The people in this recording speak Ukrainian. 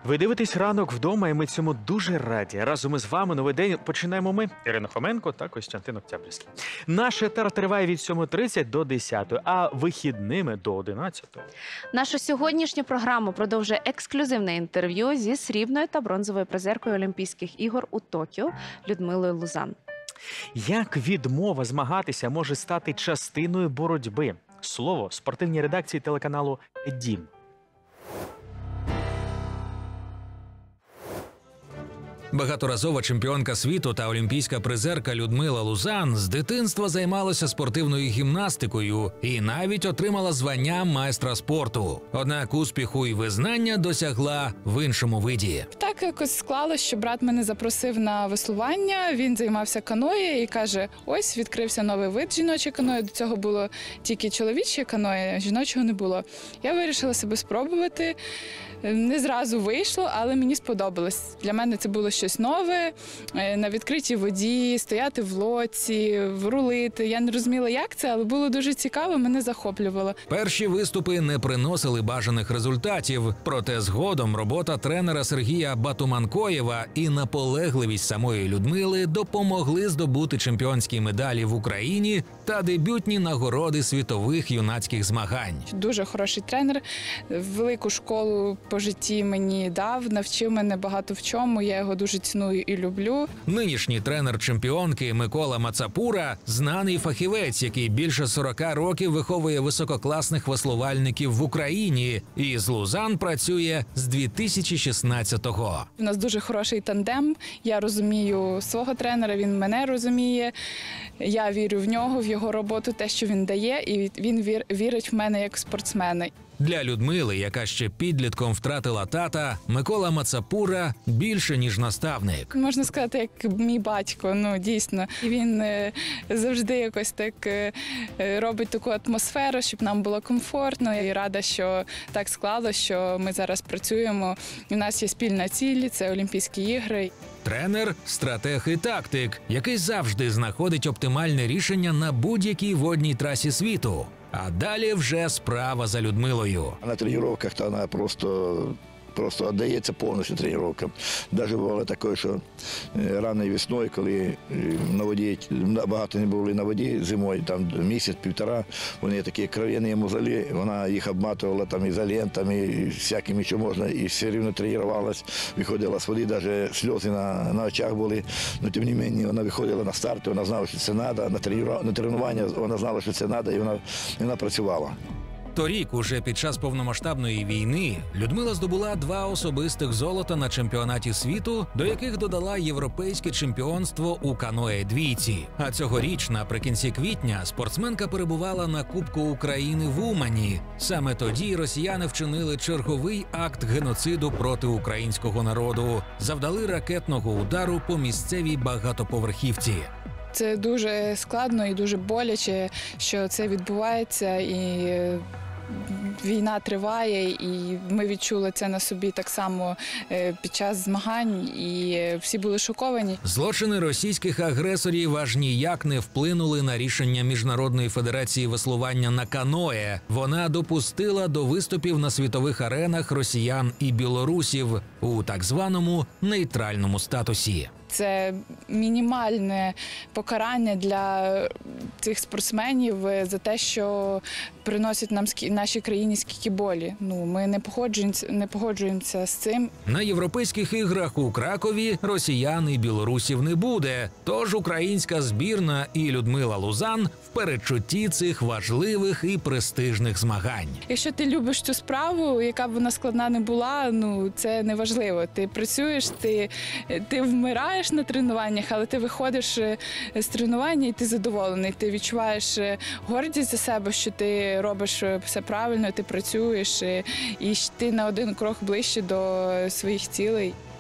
Ви дивитесь «Ранок вдома», і ми цьому дуже раді. Разом із вами новий день починаємо ми, Ірина Хоменко та Костянтин Октябрьський. Наш етер триває від 7:30 до 10, а вихідними до 11. Нашу сьогоднішню програму продовжує ексклюзивне інтерв'ю зі срібною та бронзовою призеркою Олімпійських ігор у Токіо Людмилою Лузан. Як відмова змагатися може стати частиною боротьби? Слово спортивній редакції телеканалу «Дім». Багаторазова чемпіонка світу та олімпійська призерка Людмила Лузан з дитинства займалася спортивною гімнастикою і навіть отримала звання майстра спорту. Однак успіху і визнання досягла в іншому виді. Так якось склалося, що брат мене запросив на веслування, він займався каноє і каже, ось відкрився новий вид жіноче каноє, до цього було тільки чоловіче каноє, жіночого не було. Я вирішила себе спробувати, не зразу вийшло, але мені сподобалось. Для мене це було щось нове, на відкритій воді, стояти в лодці, рулити. Я не розуміла, як це, але було дуже цікаво, мене захоплювало. Перші виступи не приносили бажаних результатів, проте згодом робота тренера Сергія Батуманкоєва і наполегливість самої Людмили допомогли здобути чемпіонські медалі в Україні та дебютні нагороди світових юнацьких змагань. Дуже хороший тренер, велику школу по житті мені дав, навчив мене багато в чому, я його дуже ціную і люблю. Нинішній тренер чемпіонки Микола Мацапура – знаний фахівець, який більше 40 років виховує висококласних веслувальників в Україні і з Лузан працює з 2016-го. У нас дуже хороший тандем, я розумію свого тренера, він мене розуміє, я вірю в нього, в його роботу, те, що він дає, і він вірить в мене як спортсмена. Для Людмили, яка ще підлітком втратила тата, Микола Мацапура більше, ніж наставник. Можна сказати, як мій батько, дійсно. Він завжди якось так робить таку атмосферу, щоб нам було комфортно. Я рада, що так склалося, що ми зараз працюємо. У нас є спільна ціль – це Олімпійські ігри. Тренер – стратег і тактик, який завжди знаходить оптимальне рішення на будь-якій водній трасі світу. А далі вже справа за Людмилою. На тренуваннях вона просто віддається повністю тренуванням. Навіть бувало таке, що ранньою весною, коли на воді, багато не були на воді зимою, там місяць-півтора, вони такі кров'яні мозолі, вона їх обматувала там ізолентами, і всякими, що можна, і все рівно тренувалась, виходила з води, навіть сльози на очах були, але тим не менше вона виходила на старт, вона знала, що це треба, на тренування вона знала, що це треба, і вона працювала. Торік, уже під час повномасштабної війни, Людмила здобула 2 особистих золота на чемпіонаті світу, до яких додала європейське чемпіонство у каное-двійці. А цьогоріч, наприкінці квітня, спортсменка перебувала на Кубку України в Умані. Саме тоді росіяни вчинили черговий акт геноциду проти українського народу, завдали ракетного удару по місцевій багатоповерхівці. Це дуже складно і дуже боляче, що це відбувається, і війна триває, і ми відчули це на собі так само під час змагань, і всі були шоковані. Злочини російських агресорів аж ніяк не вплинули на рішення Міжнародної федерації веслування на каное. Вона допустила до виступів на світових аренах росіян і білорусів у так званому нейтральному статусі. Це мінімальне покарання для цих спортсменів за те, що приносять нам нашій країні скільки болі. Ми не погоджуємося з цим. На європейських іграх у Кракові росіян і білорусів не буде. Тож українська збірна і Людмила Лузан в передчутті цих важливих і престижних змагань. Якщо ти любиш цю справу, яка б вона складна не була, це не важливо. Ти працюєш, ти вмираєш на тренуваннях, але ти виходиш з тренування і ти задоволений. Ти відчуваєш гордість за себе, що ти робиш все правильно, ти працюєш і ти на один крок ближче до своїх цілей.